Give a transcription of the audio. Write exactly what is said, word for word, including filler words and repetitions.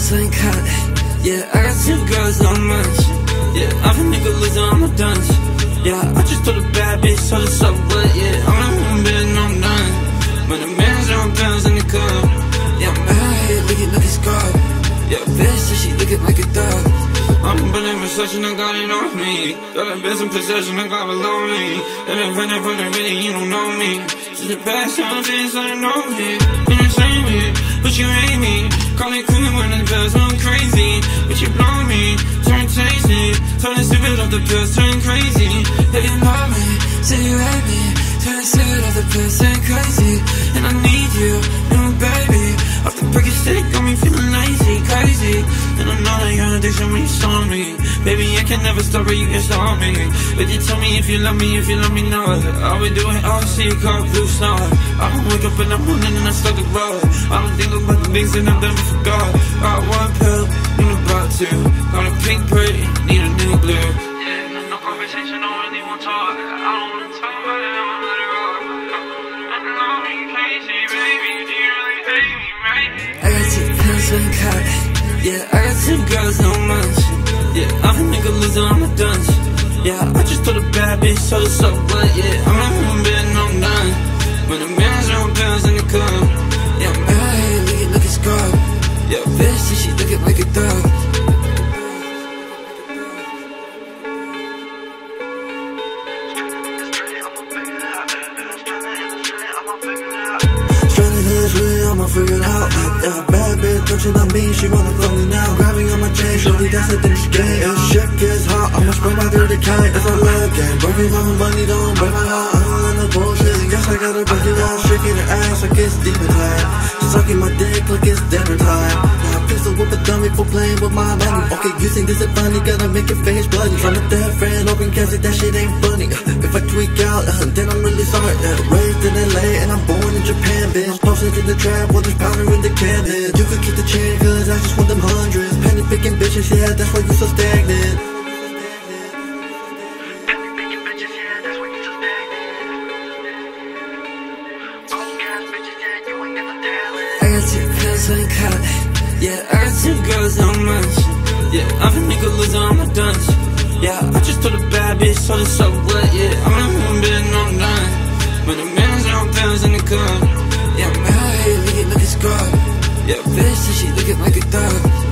pills ain't cut. Yeah, I got two girls, not much. Yeah, I've a nigga losing all my dunce. Yeah, I just told a bad bitch, told her so what. Yeah, I'm not home, bed, no, I'm done. But the man's on pills in the cup. Yeah, I'm out here looking like a scarf. Yeah, bitch said she looking like a dog. I'm in recession, I got it on me. Got a bitch in possession, I got below me. And if I never really, you don't know me. Since the past time, since I know me. You don't say me, but you hate me. Call it cool when the pills I'm crazy. But you blow me, turn tasty. Turn stupid off the pills, turn crazy. If you love me, say you hate me. Turn stupid off the pills, turn crazy. And I need you, new baby. Off the break stick, got me feeling lazy, crazy. And I know that you're addiction when you saw me. Baby, I can never stop or you can stop me. But you tell me if you love me, if you love me not. I would do it all, see a car, blue star. I don't wake up in the morning and I stuck a blood. I don't think about the things that I've done forgot. Got one pill, need about two. Got a pink print, need a new blue. Yeah, no conversation, I don't really want to talk. I don't want to talk about it, I'ma let it rock. I know you crazy, baby, do you really hate me, right? I got two pills ain't cut. Yeah, I got two girls, no much. Yeah, I'm a nigga losing all my dunce. Yeah, I just told a bad bitch, told her so what. Yeah, I'm not home, bed, no, I'm done. But the man's on pills in the cup. Yeah, I'm out here looking like a scarf. Yeah, bitch said she looking like a dog. I'ma figure it out. Yeah, bad bitch touching on me, she wanna fuck me now. Grabbing on my chain, shorty, that's the thing she get. If shit gets hot, I'ma spray my dirty kind. It's a love game, working on my money, don't break my heart. I don't let no bullshit, yes I gotta break it out. Shaking her ass like it's demon time. Sucking my dick like it's dinner time. Now I pistol whip a dummy for playing with my money. Okay, you think this is funny, gotta make your face bloody. From a dead friend, open casket, that shit ain't funny. If I tweak out, uh, then I'm really sorry. uh, Raised in L A and I'm born in Japan, bitch. Posted in the trap, well there's powder in the cabinet. You could keep the chain, cause I just want them hundreds. Penny picking bitches, yeah, that's why you so stagnant. I got two pills ain't cut. Yeah, I got two girls, not much. Yeah, I'm a nigga losing all my dunce. Yeah, I just told a bad bitch, told her so what. Yeah, I'm not home, bed, no, I'm done. But the man's on pills in the cup. Yeah, I'm out here looking like a scarf. Yeah, bitch said she looking like a dog.